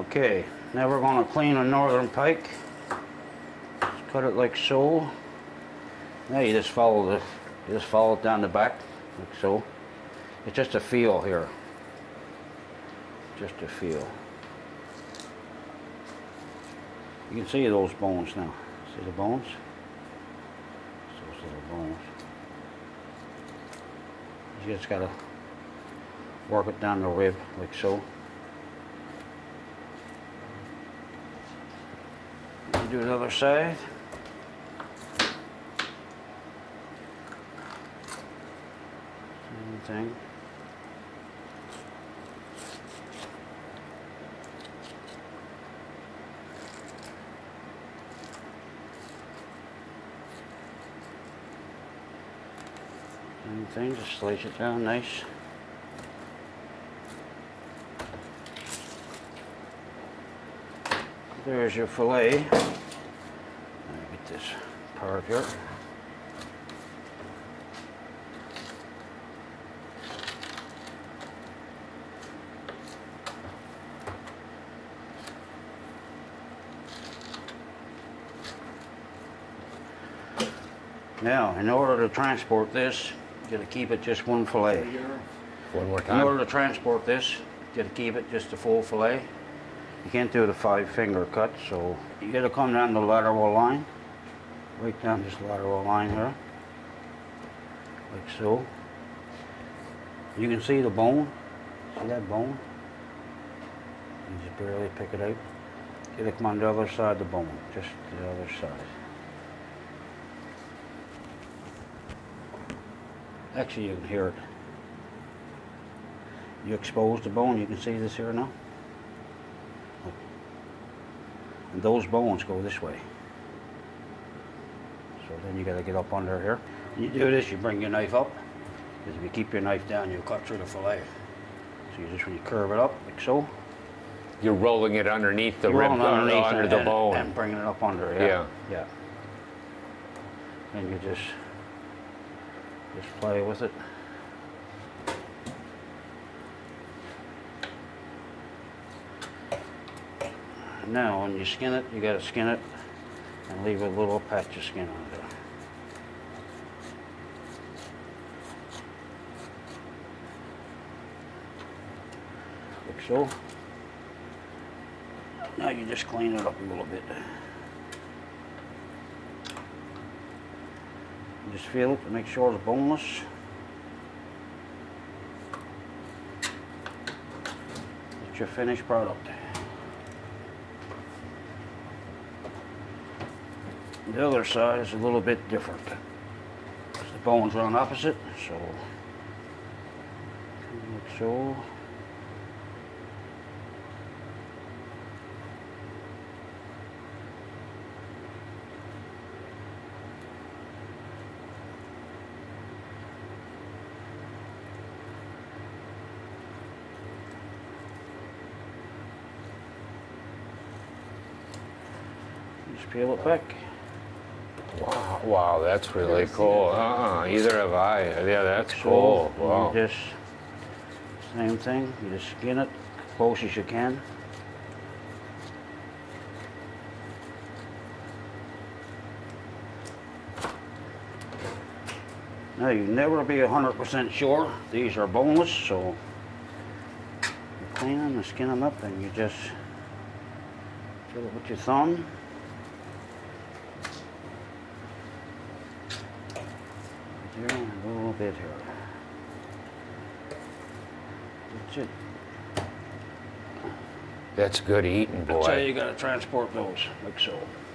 Okay, now we're going to clean a northern pike. Just cut it like so. Now you just follow it down the back like so. It's just a feel here. Just a feel. You can see those bones now. See the bones? Those little bones. You just gotta work it down the rib like so. You do the other side. Same thing. Same thing, just slice it down nice. There's your fillet. Let me get this part here. Now, in order to transport this, you got to keep it just one fillet. One more time. In order to transport this, you got to keep it just a full fillet. You can't do the 5-finger cut, so you got to come down the lateral line, right down this lateral line here, like so. You can see the bone. See that bone? You just barely pick it out. You got to come on the other side of the bone, just the other side. Actually, you can hear it. You expose the bone, you can see this here now. And those bones go this way. So then you got to get up under here. When you do this, you bring your knife up. Because if you keep your knife down, you'll cut through the fillet. So you just, when you curve it up, like so. You're rolling it underneath the rib, under the bone. And bringing it up under, yeah. And you just play with it. Now, when you skin it, you got to skin it and leave a little patch of skin on there. Like so. Now you just clean it up a little bit. Just feel it to make sure it's boneless. That's your finished product. The other side is a little bit different. The bones run opposite, so like so. Just peel it back. Wow, that's really cool. Either have I. Yeah, that's cool. Wow. You just, same thing, you just skin it as close as you can. Now, you never be 100% sure. These are boneless, so you clean them and skin them up, and you just fill it with your thumb. Here and a little bit here. That's it. That's good eating, boy. That's how you got to transport those, like so.